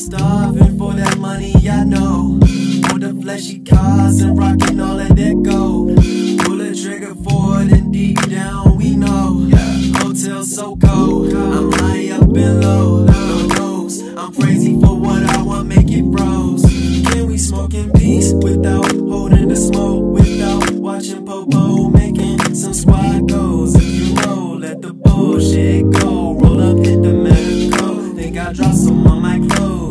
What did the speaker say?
starving for that money, I know. For the fleshy cars and rocking all of that gold. Pull a trigger for it and deep down we know. Hotel so cold, I'm high up and low. Lord knows I'm crazy for what I want, make it froze. Can we smoke in peace without holding the smoke? Without watching Popo making some squad goals. If you roll, let the bullshit go. Roll up, hit the medical. Think I dropped some on my clothes.